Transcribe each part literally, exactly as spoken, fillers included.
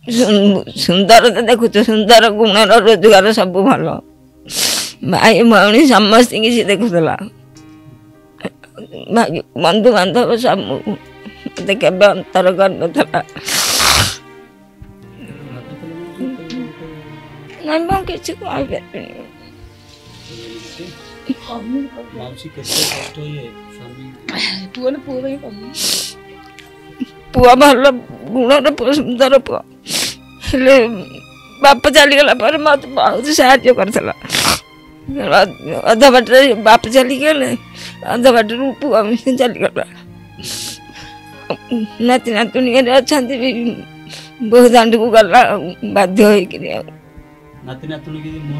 सुंदर तो देखुच सुंदर गुण रोजगार सब भल भाई भौणी समस्त सी देखुला बंधु बांधव सब मत के अंतर कर किसी पुआ भल गुण पुआ सुंदर पुआ बाप चलीगला मत बहुत साहय करला अधा बाट बाप चलीगले अधा बाट पुआ चलीगला नाती नातुणी अच्छा बहुत दांड को गला बाध्य नाती नातुणी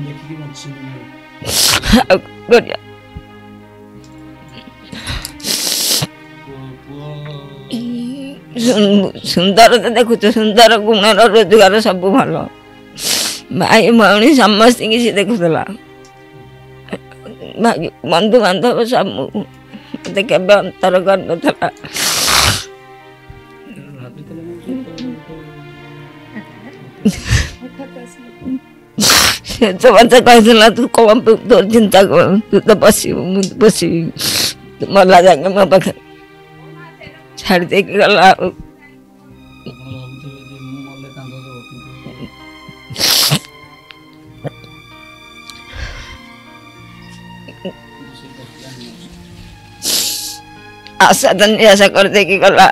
सुंदर तो देखुच सुंदर गुण रोजगार सब भल भाई भौणी समस्त सी देखुला बंधु बांधव सब मत के अंतर कर कहला तू कौन तोर चिंता कर तू तो बस बस मरला जाएंगे मो पाखे छाड़ दे गला आशा तो आशा कर दे कि गला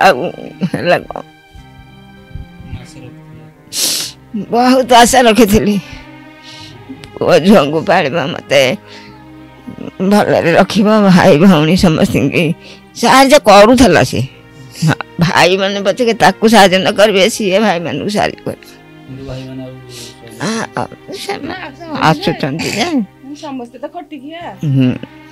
बहुत आशा रखी थी झुआ को पाड़ा मत भल रख भाई भौणी समस्त साहय करूला सी भाई मैंने बचे के ताकू साहय न करेंगे सी भाई मान सारी कर आसुँच